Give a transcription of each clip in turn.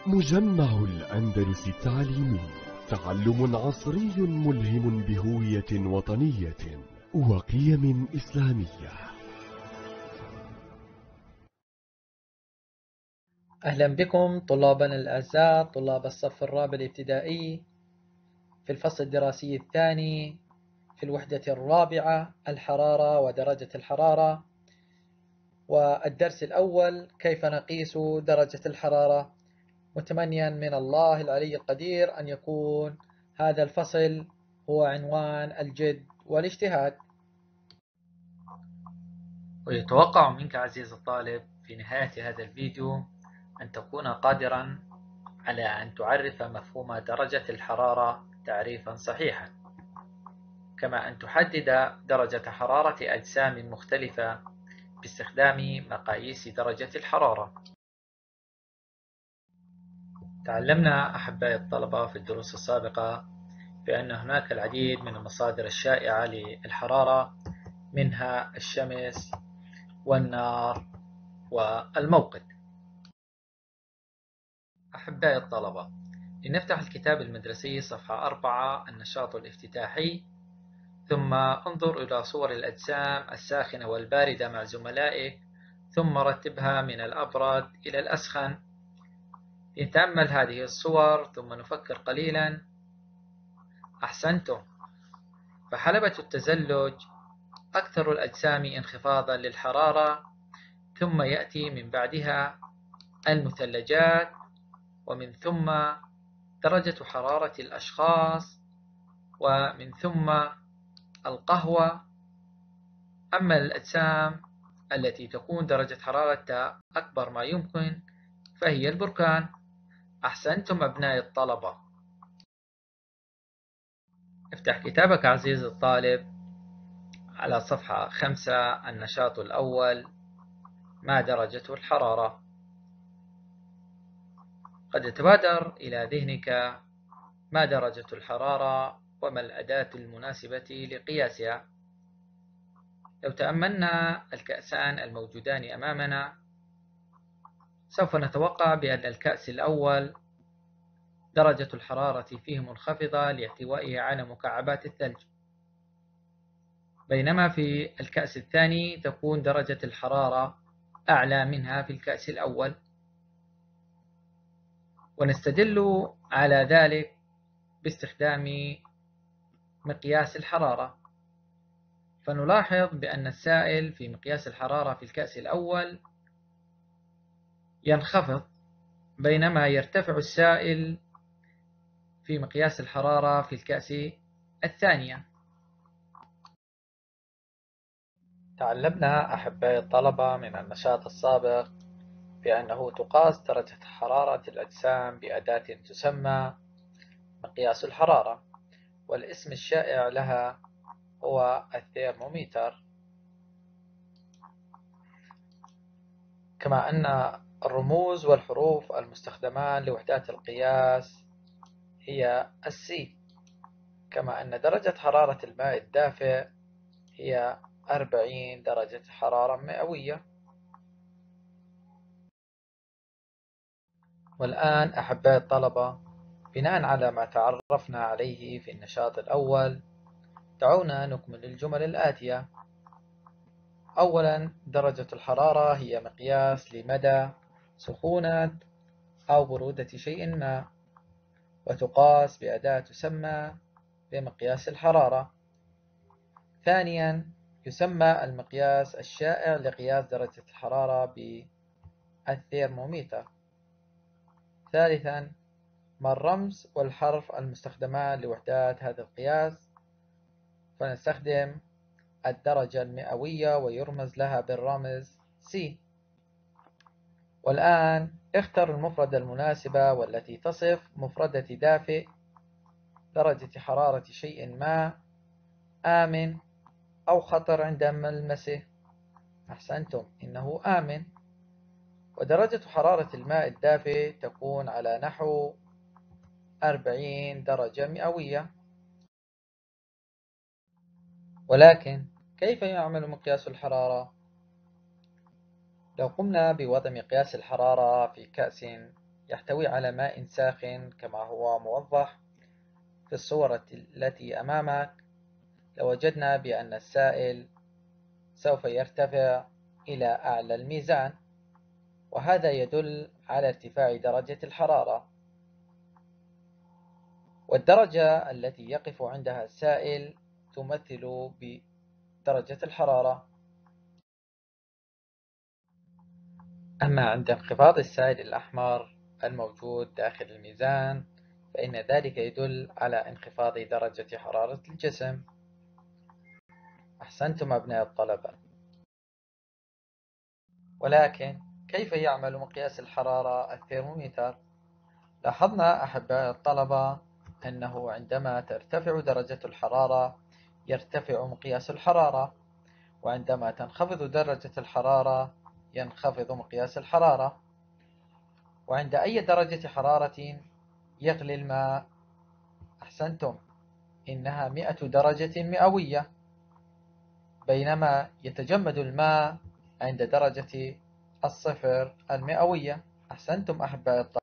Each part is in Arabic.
مجمع الأندلس التعليمي، تعلم عصري ملهم بهوية وطنية وقيم إسلامية. أهلا بكم طلابنا الأعزاء، طلاب الصف الرابع الابتدائي في الفصل الدراسي الثاني في الوحدة الرابعة، الحرارة ودرجة الحرارة. والدرس الأول: كيف نقيس درجة الحرارة؟ متمنيا من الله العلي القدير أن يكون هذا الفصل هو عنوان الجد والاجتهاد. ويتوقع منك عزيز الطالب في نهاية هذا الفيديو أن تكون قادرا على أن تعرف مفهوم درجة الحرارة تعريفا صحيحا، كما أن تحدد درجة حرارة أجسام مختلفة باستخدام مقاييس درجة الحرارة. تعلمنا أحبائي الطلبة في الدروس السابقة بأن هناك العديد من المصادر الشائعة للحرارة، منها الشمس والنار والموقد. أحبائي الطلبة، لنفتح الكتاب المدرسي صفحة 4 النشاط الافتتاحي، ثم انظر إلى صور الأجسام الساخنة والباردة مع زملائك، ثم رتبها من الأبرد إلى الأسخن. نتأمل هذه الصور ثم نفكر قليلا. أحسنتم، فحلبة التزلج أكثر الأجسام انخفاضا للحرارة، ثم يأتي من بعدها المثلجات، ومن ثم درجة حرارة الأشخاص، ومن ثم القهوة. أما الأجسام التي تكون درجة حرارتها أكبر ما يمكن فهي البركان. أحسنتم أبناء الطلبة. افتح كتابك عزيزي الطالب على صفحة 5 النشاط الأول. ما درجة الحرارة؟ قد يتبادر إلى ذهنك ما درجة الحرارة وما الأداة المناسبة لقياسها. لو تأملنا الكأسان الموجودان أمامنا سوف نتوقع بأن الكأس الأول درجة الحرارة فيه منخفضة لاحتوائه على مكعبات الثلج، بينما في الكأس الثاني تكون درجة الحرارة أعلى منها في الكأس الأول. ونستدل على ذلك باستخدام مقياس الحرارة، فنلاحظ بأن السائل في مقياس الحرارة في الكأس الأول ينخفض، بينما يرتفع السائل في مقياس الحرارة في الكأس الثانية. تعلمنا أحبائي الطلبة من النشاط السابق بأنه تقاس درجة حرارة الأجسام بأداة تسمى مقياس الحرارة، والاسم الشائع لها هو الثيرمومتر، كما أن الرموز والحروف المستخدمان لوحدات القياس هي السي، كما أن درجة حرارة الماء الدافئ هي 40 درجة حرارة مئوية. والآن أحبائي الطلبة، بناء على ما تعرفنا عليه في النشاط الأول، دعونا نكمل الجمل الآتية. أولا، درجة الحرارة هي مقياس لمدى سخونة أو برودة شيء ما، وتقاس بأداة تسمى بمقياس الحرارة. ثانيا، يسمى المقياس الشائع لقياس درجة الحرارة بالثيرمومتر. ثالثا، ما الرمز والحرف المستخدمان لوحدات هذا القياس؟ فنستخدم الدرجة المئوية ويرمز لها بالرمز C. والآن اختر المفردة المناسبة والتي تصف مفردة دافئ درجة حرارة شيء ما آمن أو خطر عند ملمسه. أحسنتم، إنه آمن. ودرجة حرارة الماء الدافئ تكون على نحو 40 درجة مئوية. ولكن كيف يعمل مقياس الحرارة؟ لو قمنا بوضع مقياس الحرارة في كأس يحتوي على ماء ساخن كما هو موضح في الصورة التي أمامك، لوجدنا بأن السائل سوف يرتفع إلى أعلى الميزان، وهذا يدل على ارتفاع درجة الحرارة. والدرجة التي يقف عندها السائل تمثل بدرجة الحرارة. أما عند انخفاض السائل الأحمر الموجود داخل الميزان فإن ذلك يدل على انخفاض درجة حرارة الجسم. أحسنتم أبناء الطلبة. ولكن كيف يعمل مقياس الحرارة الثرمومتر؟ لاحظنا أحباء الطلبة أنه عندما ترتفع درجة الحرارة يرتفع مقياس الحرارة، وعندما تنخفض درجة الحرارة ينخفض مقياس الحرارة، وعند أي درجة حرارة يغلي الماء؟ أحسنتم، إنها 100 درجة مئوية، بينما يتجمد الماء عند درجة الصفر المئوية. أحسنتم أحباء الطلبة.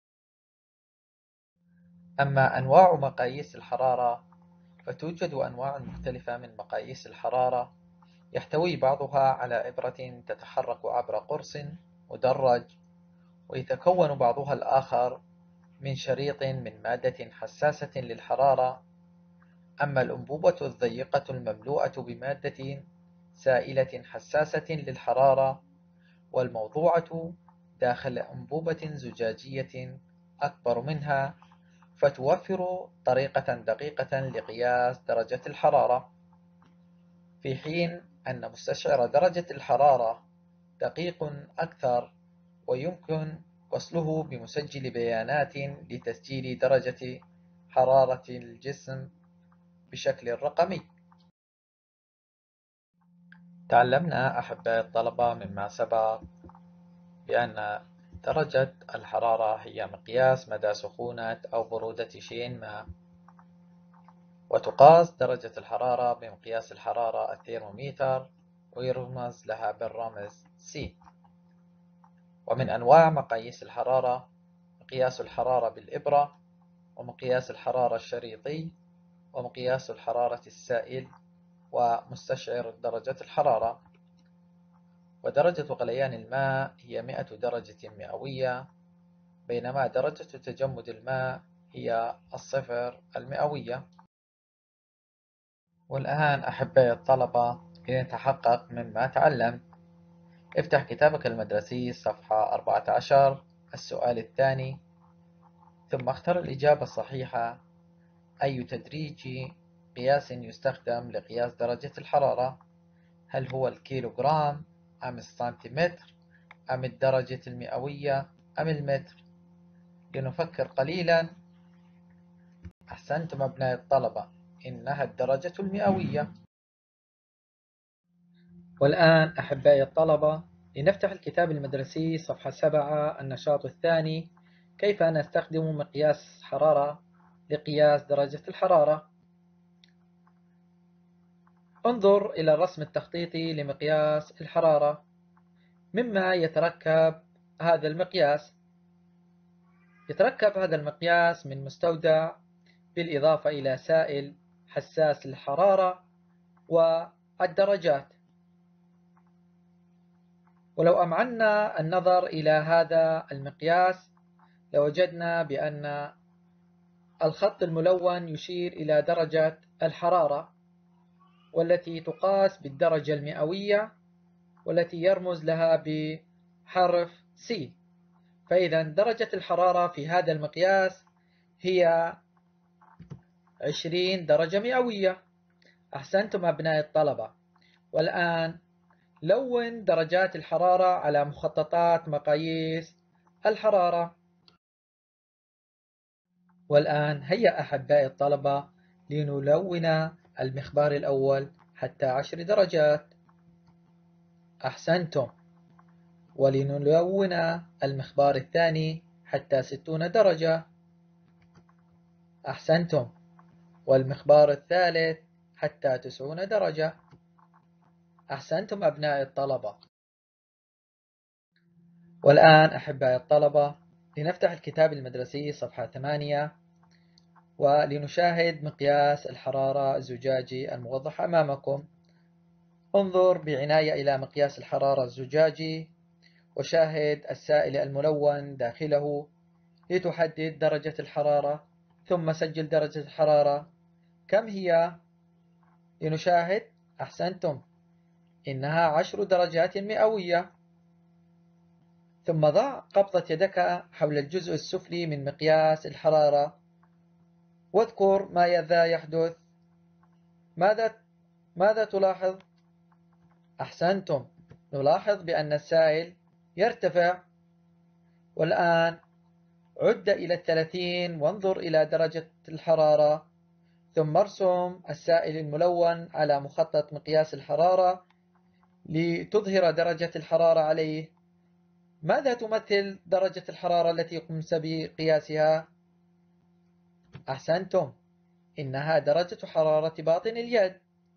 أما أنواع مقاييس الحرارة فتوجد أنواع مختلفة من مقاييس الحرارة، يحتوي بعضها على إبرة تتحرك عبر قرص مدرج، ويتكون بعضها الآخر من شريط من مادة حساسة للحرارة. أما الأنبوبة الضيقة المملوءة بمادة سائلة حساسة للحرارة والموضوعة داخل أنبوبة زجاجية أكبر منها، فتوفر طريقة دقيقة لقياس درجة الحرارة، في حين أن مستشعر درجة الحرارة دقيق أكثر ويمكن وصله بمسجل بيانات لتسجيل درجة حرارة الجسم بشكل رقمي. تعلمنا أحباء الطلبة مما سبق بأن درجة الحرارة هي مقياس مدى سخونة أو برودة شيء ما، وتقاس درجة الحرارة بمقياس الحرارة الثرمومتر ويرمز لها بالرمز C. ومن أنواع مقاييس الحرارة مقياس الحرارة بالإبرة، ومقياس الحرارة الشريطي، ومقياس الحرارة السائل، ومستشعر درجة الحرارة. ودرجة غليان الماء هي 100 درجة مئوية، بينما درجة تجمد الماء هي الصفر المئوية. والآن أحبائي الطلبة لنتحقق مما تعلمت، افتح كتابك المدرسي صفحة 14 السؤال الثاني، ثم اختر الإجابة الصحيحة. أي تدريج قياس يستخدم لقياس درجة الحرارة؟ هل هو الكيلوغرام أم السنتيمتر أم الدرجة المئوية أم المتر؟ لنفكر قليلا. أحسنتم أبناء الطلبة، إنها الدرجة المئوية. والآن أحبائي الطلبة لنفتح الكتاب المدرسي صفحة 7 النشاط الثاني، كيف نستخدم مقياس حرارة لقياس درجة الحرارة. انظر إلى الرسم التخطيطي لمقياس الحرارة. مما يتركب هذا المقياس؟ يتركب هذا المقياس من مستودع بالإضافة إلى سائل حساس للحرارة والدرجات. ولو أمعنا النظر إلى هذا المقياس لوجدنا بأن الخط الملون يشير إلى درجة الحرارة، والتي تقاس بالدرجة المئوية، والتي يرمز لها بحرف C. فإذا درجة الحرارة في هذا المقياس هي 20 درجة مئوية. أحسنتم أبناء الطلبة. والآن لون درجات الحرارة على مخططات مقاييس الحرارة. والآن هيا أحبائي الطلبة لنلون المخبار الأول حتى 10 درجات. أحسنتم. ولنلون المخبار الثاني حتى 60 درجة. أحسنتم. والمخبار الثالث حتى 90 درجة. أحسنتم أبناء الطلبة. والآن أحبائي الطلبة لنفتح الكتاب المدرسي صفحة 8 ولنشاهد مقياس الحرارة الزجاجي الموضح أمامكم. انظر بعناية إلى مقياس الحرارة الزجاجي وشاهد السائل الملون داخله لتحدد درجة الحرارة، ثم سجل درجة الحرارة. كم هي؟ لنشاهد. أحسنتم، إنها 10 درجات مئوية. ثم ضع قبضة يدك حول الجزء السفلي من مقياس الحرارة واذكر ماذا يحدث. ماذا تلاحظ؟ أحسنتم، نلاحظ بأن السائل يرتفع. والآن عد إلى 30 وانظر إلى درجة الحرارة، ثم ارسم السائل الملون على مخطط مقياس الحرارة لتظهر درجة الحرارة عليه. ماذا تمثل درجة الحرارة التي قمت بقياسها؟ أحسنتم، إنها درجة حرارة باطن اليد.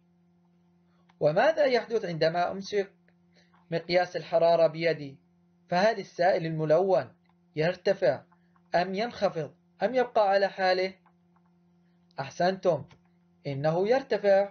وماذا يحدث عندما أمسك مقياس الحرارة بيدي؟ فهل السائل الملون يرتفع أم ينخفض أم يبقى على حاله؟ أحسنتم، إنه يرتفع.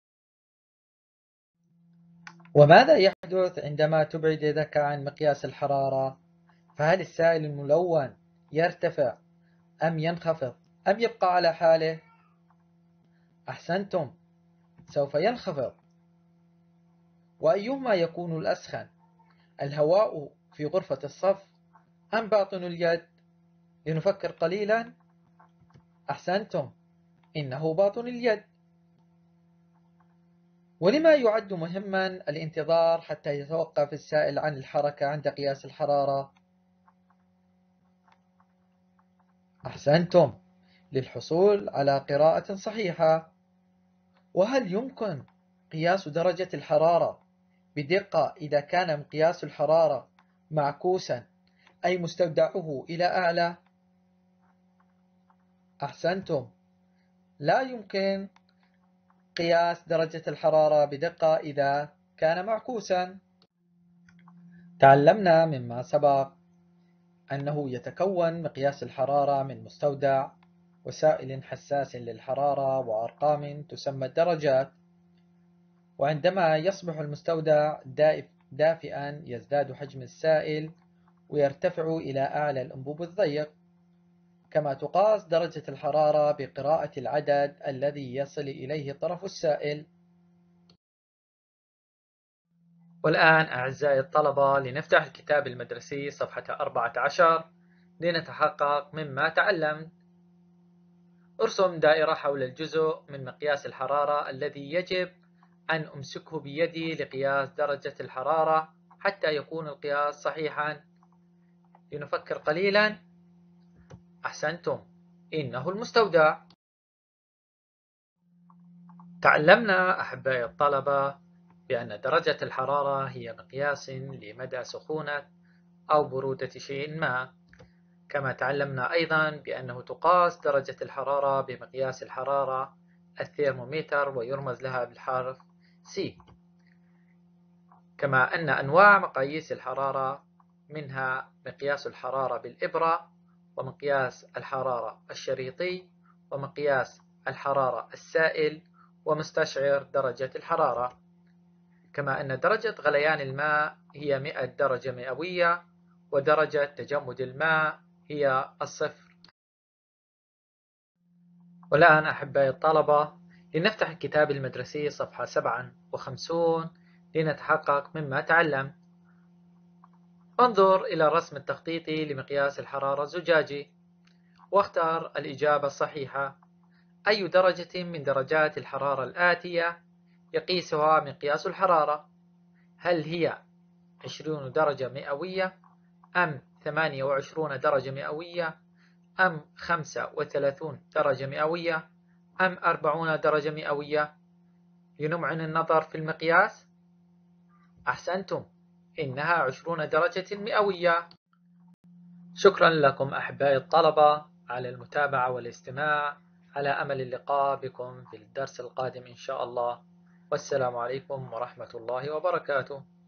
وماذا يحدث عندما تبعد يدك عن مقياس الحرارة؟ فهل السائل الملون يرتفع أم ينخفض أم يبقى على حاله؟ أحسنتم، سوف ينخفض. وأيهما يكون الأسخن، الهواء في غرفة الصف أم باطن اليد؟ لنفكر قليلا. أحسنتم، إنه باطن اليد. ولما يعد مهما الانتظار حتى يتوقف السائل عن الحركة عند قياس الحرارة؟ أحسنتم، للحصول على قراءة صحيحة. وهل يمكن قياس درجة الحرارة بدقة إذا كان مقياس الحرارة معكوسا، أي مستودعه إلى أعلى؟ أحسنتم، لا يمكن قياس درجة الحرارة بدقة إذا كان معكوسا. تعلمنا مما سبق أنه يتكون مقياس الحرارة من مستودع وسائل حساس للحرارة وأرقام تسمى الدرجات. وعندما يصبح المستودع دافئا يزداد حجم السائل ويرتفع إلى أعلى الأنبوب الضيق. كما تقاس درجة الحرارة بقراءة العدد الذي يصل إليه طرف السائل. والآن أعزائي الطلبة لنفتح الكتاب المدرسي صفحة 14 لنتحقق مما تعلمت. ارسم دائرة حول الجزء من مقياس الحرارة الذي يجب أن أمسكه بيدي لقياس درجة الحرارة حتى يكون القياس صحيحا. لنفكر قليلا. أحسنتم، إنه المستودع. تعلمنا أحبائي الطلبة بأن درجة الحرارة هي مقياس لمدى سخونة أو برودة شيء ما. كما تعلمنا أيضا بأنه تقاس درجة الحرارة بمقياس الحرارة الثيرمومتر ويرمز لها بالحرف C. كما أن أنواع مقاييس الحرارة منها مقياس الحرارة بالإبرة، ومقياس الحرارة الشريطي، ومقياس الحرارة السائل، ومستشعر درجة الحرارة. كما أن درجة غليان الماء هي 100 درجة مئوية، ودرجة تجمد الماء هي 0. والآن أحبائي الطلبة لنفتح الكتاب المدرسي صفحة 57 لنتحقق مما تعلم. انظر إلى الرسم التخطيطي لمقياس الحرارة الزجاجي واختر الإجابة الصحيحة. أي درجة من درجات الحرارة الآتية يقيسها مقياس الحرارة؟ هل هي 20 درجة مئوية أم 28 درجة مئوية أم 35 درجة مئوية أم 40 درجة مئوية؟ لنمعن النظر في المقياس. أحسنتم، إنها 20 درجة مئوية. شكرا لكم أحبائي الطلبة على المتابعة والاستماع، على أمل اللقاء بكم في الدرس القادم إن شاء الله. والسلام عليكم ورحمة الله وبركاته.